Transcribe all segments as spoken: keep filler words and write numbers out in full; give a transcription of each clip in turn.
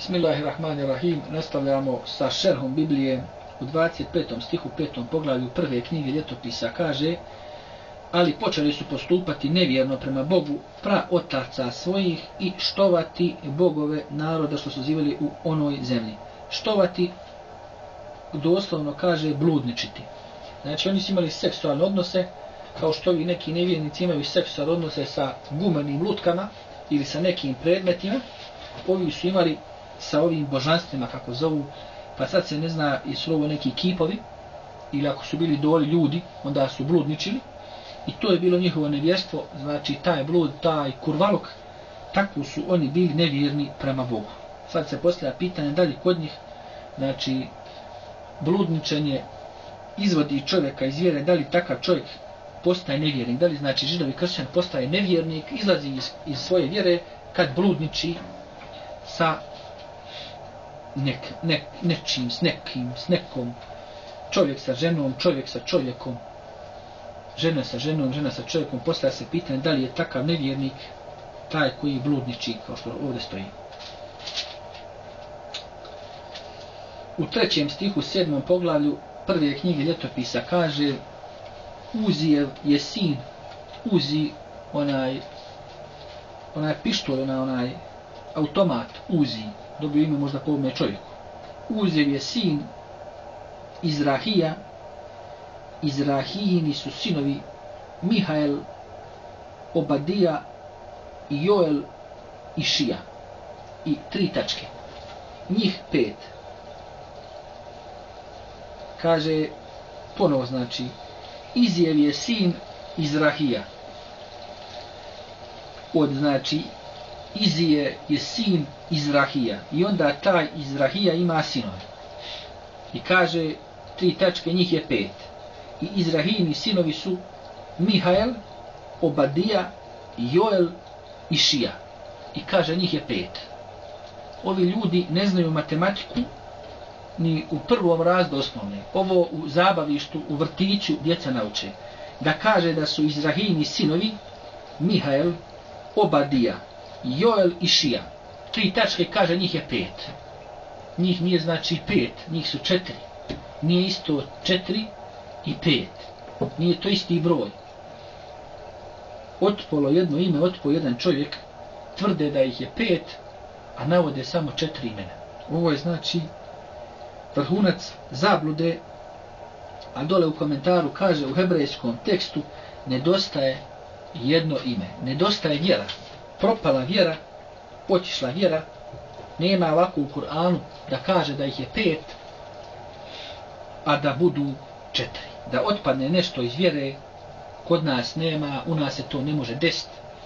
Bismillahirrahmanirrahim. Nastavljamo sa šerhom Biblije u dvadeset petom stihu petom poglavlju prve knjige Ljetopisa. Kaže: ali počeli su postupati nevjerno prema Bogu praotaca svojih i štovati bogove naroda što su živjeli u onoj zemlji. Štovati doslovno kaže bludničiti. Znači oni su imali seksualne odnose, kao što i neki nevjernici imaju seksualne odnose sa gumenim lutkama ili sa nekim predmetima. Ovi su imali sa ovim božanstvima, kako zovu, pa sad se ne zna jesu ovo neki kipovi, ili ako su bili doli ljudi, onda su bludničili. I to je bilo njihovo nevjerstvo, znači taj blud, taj kurvaluk, tako su oni bili nevjerni prema Bogu. Sad se postavlja pitanje da li kod njih, znači, bludničenje izvodi čovjeka iz vjere, da li takav čovjek postaje nevjernik, da li znači židov i kršćan postaje nevjernik, izlazi iz, iz svoje vjere kad bludniči sa nek, nek, nečim, s nekim, s nekom, čovjek sa ženom, čovjek sa čovjekom, žena sa ženom, žena sa čovjekom. Postavlja se pitanje da li je takav nevjernik taj koji bludniči, kao što ovdje stoji. U trećem stihu, sedmom poglavlju prve knjige Ljetopisa kaže: Uzijev je sin, Uzi, onaj, onaj pištolj, onaj, onaj automat, Uzi, dobio ime možda po ovome čovjeku. Uzijev je sin Izrahija, Izrahijini su sinovi Mihael, Obadija, Joel i Šija. I tri tačke. Njih pet. Kaže, ponovo znači, Izijev je sin Izrahija. Od znači, Izije je sin Izrahija. I onda taj Izrahija ima sinove. I kaže, tri tačke, njih je pet. I Izrahijini sinovi su Mihael, Obadija, Joel i Šija. I kaže, njih je pet. Ovi ljudi ne znaju matematiku ni u prvom razredu osnovne. Ovo u zabavištu, u vrtiću djeca nauče. Da kaže da su Izrahijini sinovi Mihael, Obadija, Joel i Šija. Tri tačke, kaže, njih je pet. Njih nije znači pet, njih su četiri. Nije isto četiri i pet. Nije to isti broj. Otpolo jedno ime, otpolo jedan čovjek, tvrde da ih je pet, a navode samo četiri imena. Ovo je znači vrhunac zablude, a dole u komentaru kaže u hebrejskom tekstu nedostaje jedno ime. Nedostaje vjera. Propala vjera, otišla vjera. Nema ovako u Kur'anu da kaže da ih je pet, a da budu četiri. Da otpadne nešto iz vjere, kod nas nema, u nas se to ne može desiti.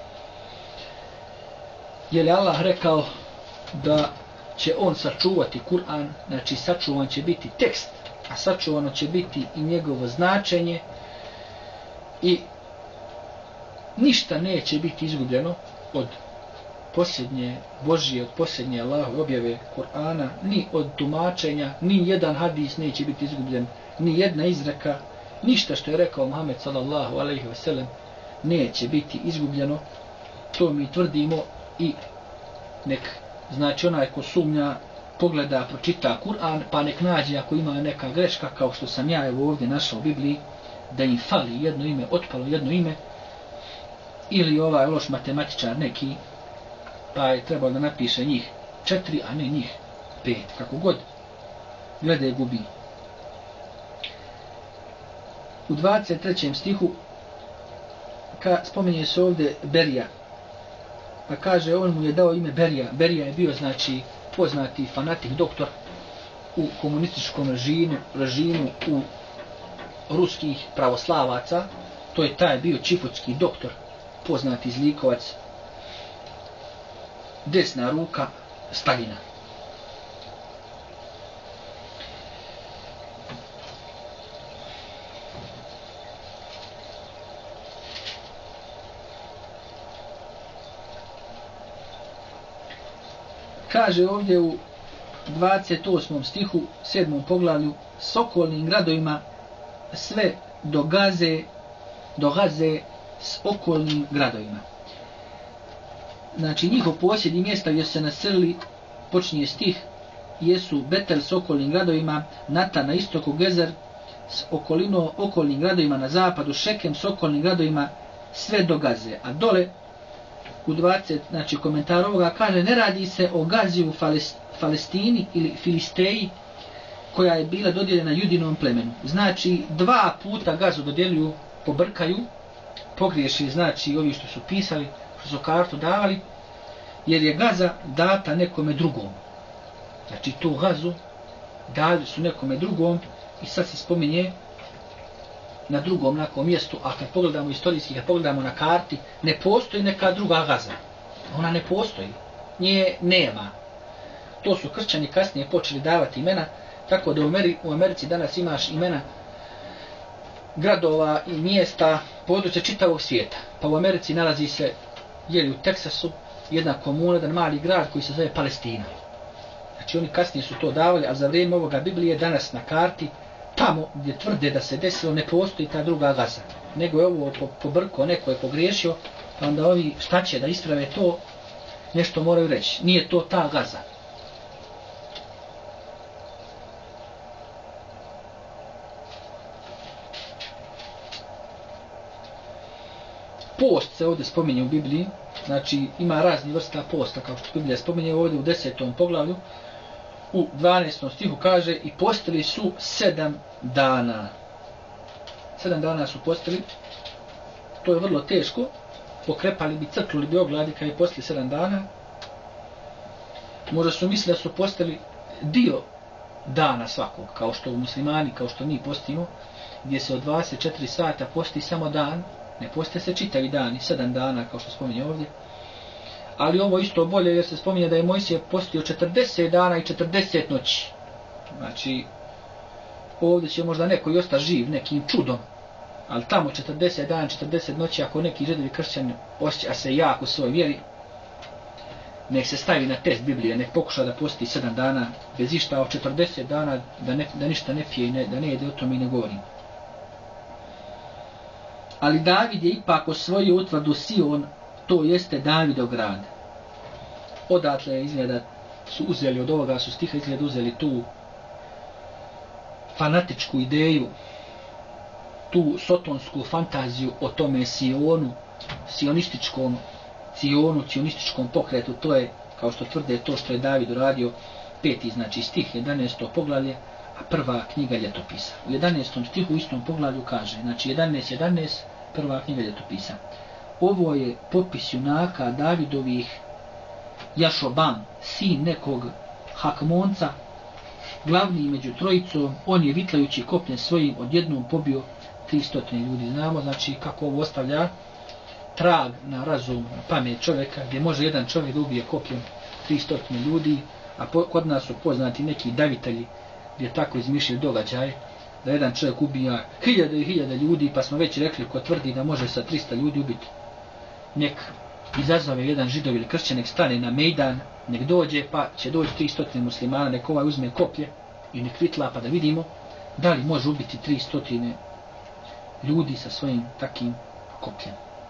Je li Allah rekao da će on sačuvati Kur'an, znači sačuvan će biti tekst, a sačuvano će biti i njegovo značenje i ništa neće biti izgubljeno od posljednje Božije, od posljednje Allahove objave Kur'ana, ni od tumačenja, ni jedan hadis neće biti izgubljen, ni jedna izreka, ništa što je rekao Muhammed sallallahu alejhi ve sellem neće biti izgubljeno. To mi tvrdimo i nek, znači onaj ko sumnja, pogleda, pročita Kur'an, pa nek nađe ako ima neka greška, kao što sam ja evo ovdje našao u Bibliji, da im fali jedno ime, otpalo jedno ime, ili ovaj loš matematičar neki, pa je trebao da napiše njih četiri, a ne njih pet, kako god glede gubi. U dvadeset trećem stihu ka, spominje se ovdje Berija, pa kaže on mu je dao ime Berija. Berija je bio znači poznati fanatik doktor u komunističkom režimu, režimu u ruskih pravoslavaca. To je taj bio čifutski doktor, poznati zlikovac, desna ruka Stalina. Kaže ovdje u dvadeset osmom stihu, sedmom poglavlju, s okolnim gradovima sve do Gaze, do Gaze s okolnim gradovima. Znači njihov posjed i mjesta gdje se naselili počinje stih, jesu Betel s okolnim gradovima, Nata na istoku, Gezer s okolino, okolnim gradovima na zapadu, Šekem s okolnim gradovima, sve do Gaze. A dole u dvadeset, znači komentar ovoga kaže, ne radi se o Gazi u Falestini ili Filisteji, koja je bila dodijeljena Judinom plemenu. Znači, dva puta Gazu dodjeljuju, pobrkaju, pogriješi, znači, ovi što su pisali, što su kartu davali, jer je Gaza data nekome drugom. Znači, tu Gazu dali su nekome drugom i sad se spominje na drugom nekom mjestu, a kad pogledamo istorijski, kad pogledamo na karti, ne postoji neka druga Gaza. Ona ne postoji. Nje nema. To su kršćani kasnije počeli davati imena, tako da u, Ameri, u Americi danas imaš imena gradova i mjesta, područja čitavog svijeta. Pa u Americi nalazi se, jeli u Teksasu, jedna komuna, jedan mali grad koji se zove Palestina. Znači oni kasnije su to davali, a za vrijeme ovoga Biblije danas na karti, tamo gdje tvrde da se desilo, ne postoji ta druga Gaza. Nego je ovo pobrko, neko je pogriješio, pa onda ovi šta će da isprave to, nešto moraju reći. Nije to ta Gaza. Post se ovdje spominje u Bibliji, znači ima razni vrsta posta, kao što Biblija spominje ovdje u desetom poglavlju, u dvanaestom stihu kaže i postili su sedam dana. Sedam dana su postili, to je vrlo teško, pokrepali bi, crknuli bi ogladi kad je postili sedam dana. Možda su mislili da su postili dio dana svakog, kao što u muslimani, kao što mi postimo, gdje se od dvadeset četiri sata posti samo dan, ne poste se čitavi dani, sedam dana, kao što spominje ovdje. Ali ovo isto bolje jer se spominje da je Mojsije postio četrdeset dana i četrdeset noći. Znači, ovdje će možda neko i ostati živ nekim čudom, ali tamo četrdeset dana, četrdeset noći, ako neki židovi kršćani osjeća se jako u svojoj vjeri, nek se stavi na test Biblije, nek pokuša da posti sedam dana bez išta, a četrdeset dana da, ne, da ništa ne pije i ne, da ne jede, o tome i ne govorim. Ali David je ipak osvojio utvrdu Sion, to jeste Davidov grad. Odatle izgleda su uzeli, od ovoga su stiha izgleda uzeli tu fanatičku ideju, tu sotonsku fantaziju o tome Sionu, sionističkom, Sionu, sionističkom pokretu, to je, kao što tvrde, to što je David uradio, peti, znači stih, jedanaesto poglavlje, a prva knjiga Ljetopisa. U jedanaestom stihu u istom poglavlju kaže, znači jedanaest jedanaest, prva knjiga Ljetopisa. Ovo je popis junaka Davidovih, Jašobam, sin nekog Hakmonca, glavni među trojicom, on je vitlajući kopljem svojim odjednom pobio tristo ljudi. Znamo znači kako ovo ostavlja trag na razum, na pamet čovjeka, gdje može jedan čovjek da ubije kopljem tristo ljudi, a po, kod nas su poznati neki davitelji gdje tako izmišljaju događaje, da jedan čovjek ubija hiljade i hiljade ljudi, pa smo već rekli ko tvrdi da može sa tristo ljudi ubiti, nek izazove jedan židov ili kršćan, nek stane na mejdan, nek dođe, pa će doći tristo muslimana, nek ovaj uzme koplje i nek vitla, pa da vidimo da li može ubiti tristo ljudi sa svojim takim kopljem.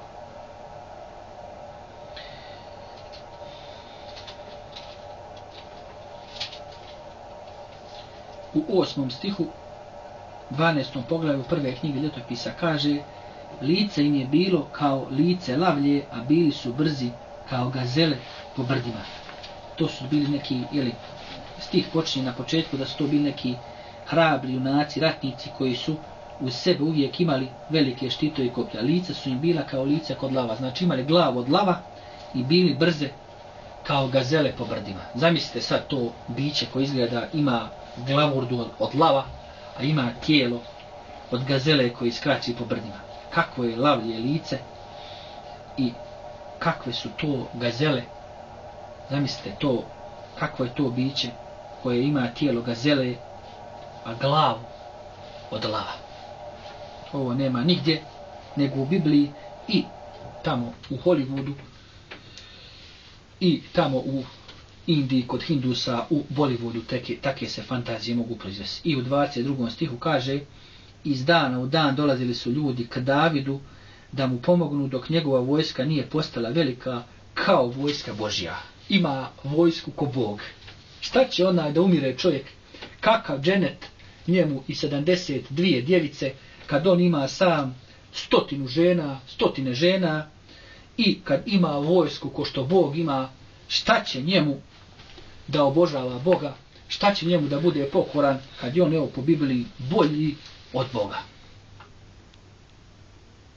U osmom stihu, dvanaestom poglavlju prve knjige Ljetopisa kaže, lice im je bilo kao lice lavlje, a bili su brzi kao gazele po brdima. To su bili neki, jeli, stih počinje na početku da su to bili neki hrabri junaci, ratnici koji su uz sebe uvijek imali velike štitove i koplja. Lica su im bila kao lice kod lava, znači imali glavu od lava i bili brze kao gazele po brdima. Zamislite sad to biće koje izgleda ima glavurdu od, od lava, a ima tijelo od gazele koji skrači po brdima. Kako je lavlje lice i kakve su to gazele. Zamislite to, kakvo je to biće koje ima tijelo gazele, a glavu od lava. Ovo nema nigdje, nego u Bibliji i tamo u Hollywoodu i tamo u Indiji kod Hindusa, u Bollywoodu take, take se fantazije mogu proizvesti. I u dvadeset drugom stihu kaže, iz dana u dan dolazili su ljudi k Davidu da mu pomognu dok njegova vojska nije postala velika kao vojska Božja. Ima vojsku ko Bog. Šta će onaj da umire čovjek? Kakav dženet njemu i sedamdeset dvije djevice, kad on ima sam stotinu žena, stotine žena i kad ima vojsku ko što Bog ima, šta će njemu da obožava Boga? Šta će njemu da bude pokoran kad je on, evo, po Bibliji bolji od Boga?